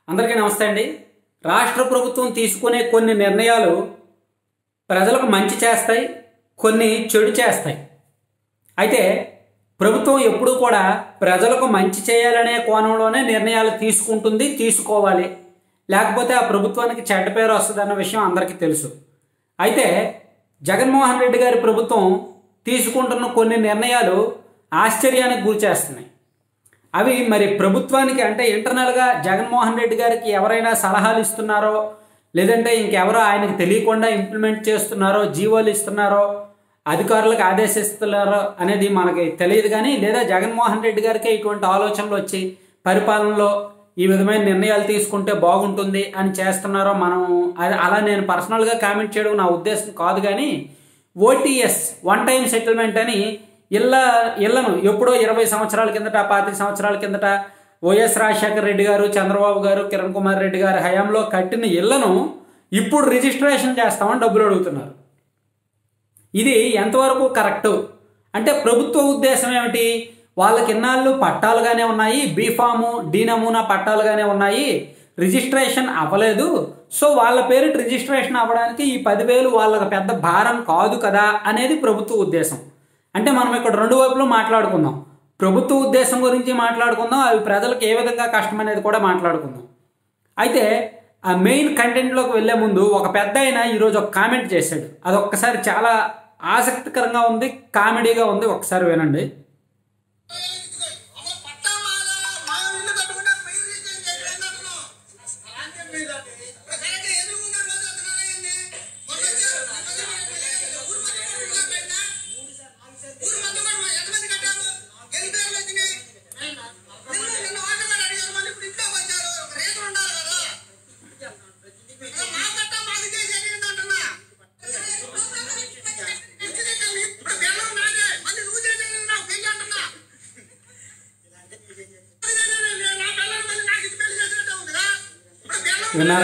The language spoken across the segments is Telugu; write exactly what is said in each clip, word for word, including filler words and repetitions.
అందరికీ నమస్తే అండి. రాష్ట్ర ప్రభుత్వం తీసుకునే కొన్ని నిర్ణయాలు ప్రజలకు మంచి చేస్తాయి, కొన్ని చెడు చేస్తాయి. అయితే ప్రభుత్వం ఎప్పుడూ కూడా ప్రజలకు మంచి చేయాలనే కోణంలోనే నిర్ణయాలు తీసుకుంటుంది, తీసుకోవాలి. లేకపోతే ఆ ప్రభుత్వానికి చెడ్డ పేరు వస్తుందన్న విషయం అందరికీ తెలుసు. అయితే జగన్మోహన్ రెడ్డి గారి ప్రభుత్వం తీసుకుంటున్న కొన్ని నిర్ణయాలు ఆశ్చర్యానికి గురి చేస్తున్నాయి. అవి మరి ప్రభుత్వానికి అంటే ఇంటర్నల్గా జగన్మోహన్ రెడ్డి గారికి ఎవరైనా సలహాలు ఇస్తున్నారో, లేదంటే ఇంకెవరో ఆయనకు తెలియకుండా ఇంప్లిమెంట్ చేస్తున్నారో, జీవోలు ఇస్తున్నారో, అధికారులకు ఆదేశిస్తున్నారో అనేది మనకి తెలియదు. కానీ లేదా జగన్మోహన్ రెడ్డి గారికి ఇటువంటి ఆలోచనలు వచ్చి పరిపాలనలో ఈ విధమైన నిర్ణయాలు తీసుకుంటే బాగుంటుంది అని చేస్తున్నారో మనం అది అలా నేను పర్సనల్గా కామెంట్ చేయడం నా ఉద్దేశం కాదు. కానీ ఓటీఎస్ వన్ టైం సెటిల్మెంట్ అని ఇళ్ళ ఇళ్లను ఎప్పుడో ఇరవై సంవత్సరాల కిందట, పాతిక సంవత్సరాల కిందట వైఎస్ రాజశేఖర రెడ్డి గారు, చంద్రబాబు గారు, కిరణ్ కుమార్ రెడ్డి గారి హయాంలో కట్టిన ఇళ్లను ఇప్పుడు రిజిస్ట్రేషన్ చేస్తామని డబ్బులు అడుగుతున్నారు. ఇది ఎంతవరకు కరెక్టు? అంటే ప్రభుత్వ ఉద్దేశం ఏమిటి? వాళ్ళకి ఇన్నాళ్ళు పట్టాలుగానే ఉన్నాయి, బీఫాము డి నమూనా పట్టాలుగానే ఉన్నాయి, రిజిస్ట్రేషన్ అవ్వలేదు. సో వాళ్ళ పేరు రిజిస్ట్రేషన్ అవ్వడానికి ఈ పదివేలు వాళ్ళకి పెద్ద భారం కాదు కదా అనేది ప్రభుత్వ ఉద్దేశం. అంటే మనం ఇక్కడ రెండు వైపులు మాట్లాడుకుందాం. ప్రభుత్వ ఉద్దేశం గురించి మాట్లాడుకుందాం, అవి ప్రజలకు ఏ విధంగా కష్టం అనేది కూడా మాట్లాడుకుందాం. అయితే ఆ మెయిన్ కంటెంట్లోకి వెళ్లే ముందు ఒక పెద్ద ఆయన ఈరోజు ఒక కామెంట్ చేశాడు. అది ఒక్కసారి చాలా ఆసక్తికరంగా ఉంది, కామెడీగా ఉంది. ఒకసారి వినండి. విన్నారా?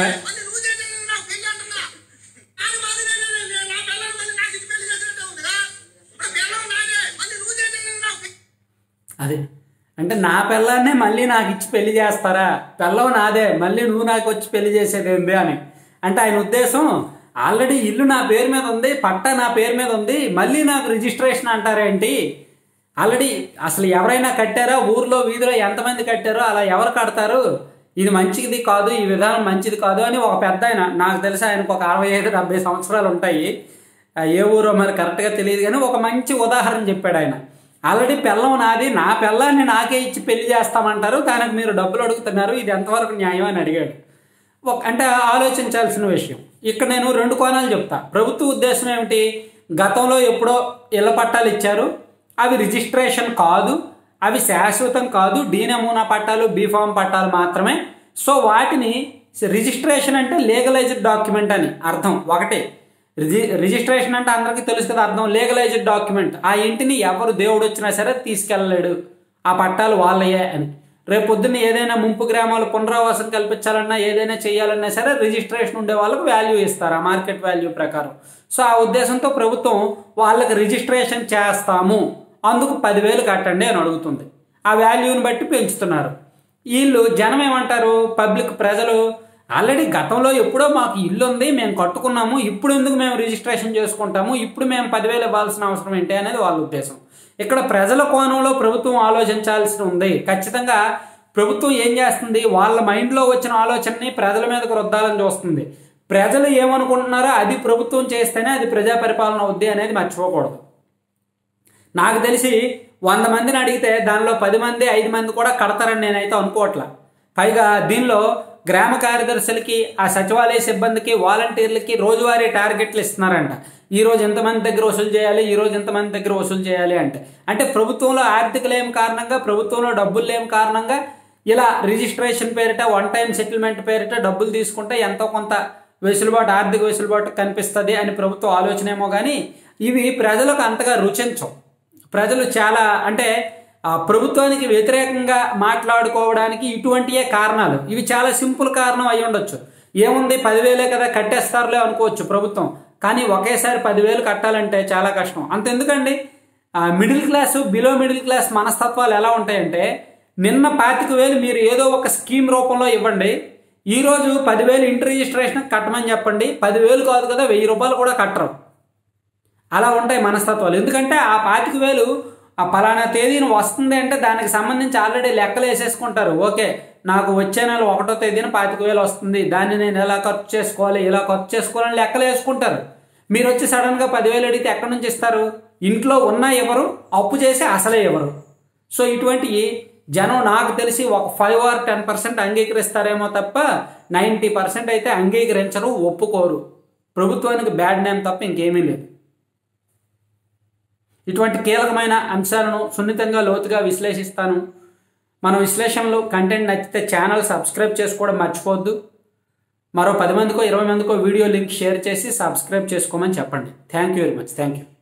అదే అంటే నా పిల్లాన్నే మళ్ళీ నాకు ఇచ్చి పెళ్లి చేస్తారా, పిల్లవు నాదే మళ్ళీ నువ్వు నాకు వచ్చి పెళ్లి చేసేది ఏంది అని. అంటే ఆయన ఉద్దేశం ఆల్రెడీ ఇల్లు నా పేరు మీద ఉంది, పట్టా నా పేరు మీద ఉంది, మళ్ళీ నాకు రిజిస్ట్రేషన్ అంటారేంటి? ఆల్రెడీ అసలు ఎవరైనా కట్టారా? ఊర్లో వీధిలో ఎంతమంది కట్టారో అలా ఎవరు కడతారు? ఇది మంచిది కాదు, ఈ విధానం మంచిది కాదు అని ఒక పెద్ద ఆయన, నాకు తెలిసి ఆయనకు ఒక అరవై ఐదు డెబ్బై సంవత్సరాలు ఉంటాయి, ఏ ఊరో మరి కరెక్ట్గా తెలియదు, కానీ ఒక మంచి ఉదాహరణ చెప్పాడు ఆయన. ఆల్రెడీ పిల్లం నాది, నా పిల్లాన్ని నాకే ఇచ్చి పెళ్లి చేస్తామంటారు, దానికి మీరు డబ్బులు అడుగుతున్నారు, ఇది ఎంతవరకు న్యాయం అని అడిగాడు. ఒక అంటే ఆలోచించాల్సిన విషయం. ఇక్కడ నేను రెండు కోణాలు చెప్తా. ప్రభుత్వ ఉద్దేశం ఏమిటి? గతంలో ఎప్పుడో ఇళ్ల పట్టాలు ఇచ్చారు, అవి రిజిస్ట్రేషన్ కాదు, అవి శాశ్వతం కాదు, డి నమూనా పట్టాలు, బీఫామ్ పట్టాలు మాత్రమే. సో వాటిని రిజిస్ట్రేషన్ అంటే లీగలైజ్డ్ డాక్యుమెంట్ అని అర్థం. ఒకటే రిజి రిజిస్ట్రేషన్ అంటే అందరికీ తెలుసు కదా అర్థం, లీగలైజ్డ్ డాక్యుమెంట్. ఆ ఇంటిని ఎవరు దేవుడు వచ్చినా సరే తీసుకెళ్ళలేడు, ఆ పట్టాలు వాళ్ళయే అని. రేపు పొద్దున్న ఏదైనా ముంపు గ్రామాలు పునరావాసం కల్పించాలన్నా, ఏదైనా చేయాలన్నా సరే రిజిస్ట్రేషన్ ఉండే వాళ్ళకు వాల్యూ ఇస్తారు, ఆ మార్కెట్ వాల్యూ ప్రకారం. సో ఆ ఉద్దేశంతో ప్రభుత్వం వాళ్ళకి రిజిస్ట్రేషన్ చేస్తాము, అందుకు పదివేలు కట్టండి అని అడుగుతుంది. ఆ వాల్యూని బట్టి పెంచుతున్నారు. వీళ్ళు జనం ఏమంటారు? పబ్లిక్ ప్రజలు ఆల్రెడీ గతంలో ఎప్పుడో మాకు ఇల్లు ఉంది, మేము కట్టుకున్నాము, ఇప్పుడు ఎందుకు మేము రిజిస్ట్రేషన్ చేసుకుంటాము, ఇప్పుడు మేము పదివేలు ఇవ్వాల్సిన అవసరం ఏంటి అనేది వాళ్ళ ఉద్దేశం. ఇక్కడ ప్రజల కోణంలో ప్రభుత్వం ఆలోచించాల్సి ఉంది. ఖచ్చితంగా ప్రభుత్వం ఏం చేస్తుంది? వాళ్ళ మైండ్లో వచ్చిన ఆలోచనని ప్రజల మీదకు రుద్దాలని చూస్తుంది. ప్రజలు ఏమనుకుంటున్నారో అది ప్రభుత్వం చేస్తేనే అది ప్రజా పరిపాలన అవుద్ది అనేది మర్చిపోకూడదు. నాకు తెలిసి వంద మందిని అడిగితే దానిలో పది మంది ఐదు మంది కూడా కడతారని నేనైతే అనుకోవట్లా. పైగా దీనిలో గ్రామ కార్యదర్శులకి, ఆ సచివాలయ సిబ్బందికి, వాలంటీర్లకి రోజువారీ టార్గెట్లు ఇస్తున్నారంట. ఈ రోజు ఎంతమంది దగ్గర వసూలు చేయాలి, ఈ రోజు ఎంతమంది దగ్గర వసూలు చేయాలి అంటే అంటే ప్రభుత్వంలో ఆర్థిక లేని కారణంగా, ప్రభుత్వంలో డబ్బులు లేని కారణంగా ఇలా రిజిస్ట్రేషన్ పేరిట, వన్ టైం సెటిల్మెంట్ పేరిట డబ్బులు తీసుకుంటే ఎంతో కొంత వెసులుబాటు, ఆర్థిక వెసులుబాటు కనిపిస్తుంది అని ప్రభుత్వం ఆలోచన ఏమో. కానీ ఇవి ప్రజలకు అంతగా రుచించవు. ప్రజలు చాలా అంటే ప్రభుత్వానికి వ్యతిరేకంగా మాట్లాడుకోవడానికి ఇటువంటివే కారణాలు. ఇవి చాలా సింపుల్ కారణం అయి ఉండొచ్చు. ఏముంది, పదివేలే కదా కట్టేస్తారులే అనుకోవచ్చు ప్రభుత్వం. కానీ ఒకేసారి పదివేలు కట్టాలంటే చాలా కష్టం. అంతెందుకండి, middle class, below middle class మనస్తత్వాలు ఎలా ఉంటాయంటే, నిన్న పాతిక వేలు మీరు ఏదో ఒక స్కీమ్ రూపంలో ఇవ్వండి, ఈరోజు పదివేలు ఇంటి రిజిస్ట్రేషన్ కట్టమని చెప్పండి, పదివేలు కాదు కదా వెయ్యి రూపాయలు కూడా కట్టరు. అలా ఉంటాయి మనస్తత్వాలు. ఎందుకంటే ఆ పాతిక వేలు ఆ పలానా తేదీన వస్తుంది అంటే దానికి సంబంధించి ఆల్రెడీ లెక్కలు వేసేసుకుంటారు. ఓకే, నాకు వచ్చే నెల ఒకటో తేదీన పాతిక వేలు వస్తుంది, దాన్ని నేను ఎలా ఖర్చు చేసుకోవాలి ఇలా ఖర్చు చేసుకోవాలని లెక్కలు వేసుకుంటారు. మీరు వచ్చి సడన్గా పదివేలు అడిగితే ఎక్కడి నుంచి ఇస్తారు? ఇంట్లో ఉన్నా ఎవరు, అప్పు చేసి అసలే ఎవరు. సో ఇటువంటి జనం నాకు తెలిసి ఒక ఫైవ్ ఆర్ టెన్ పర్సెంట్ అంగీకరిస్తారేమో తప్ప నైంటీ పర్సెంట్ అయితే అంగీకరించరు, ఒప్పుకోరు. ప్రభుత్వానికి బ్యాడ్ నేమ్ తప్ప ఇంకేమీ లేదు. ఇటువంటి కీలకమైన అంశాలను సున్నితంగా లోతుగా విశ్లేషిస్తాను. మన విశ్లేషణలు కంటెంట్ నచ్చితే ఛానల్ సబ్స్క్రైబ్ చేసుకోవడం మర్చిపోవద్దు. మరో పది మందికో ఇరవై మందికో వీడియో లింక్ షేర్ చేసి సబ్స్క్రైబ్ చేసుకోమని చెప్పండి. Thank you very much. Thank you.